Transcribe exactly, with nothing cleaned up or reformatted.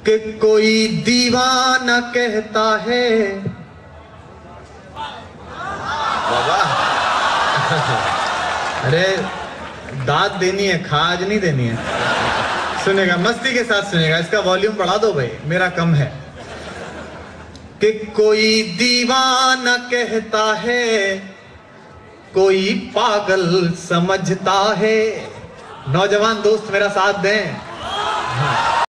कि कोई दीवाना कहता है। बाबा अरे दाद देनी है, खाज नहीं देनी है। सुनेगा, मस्ती के साथ सुनेगा। इसका वॉल्यूम बढ़ा दो भाई, मेरा कम है। कि कोई दीवाना कहता है, कोई पागल समझता है। नौजवान दोस्त मेरा साथ दें।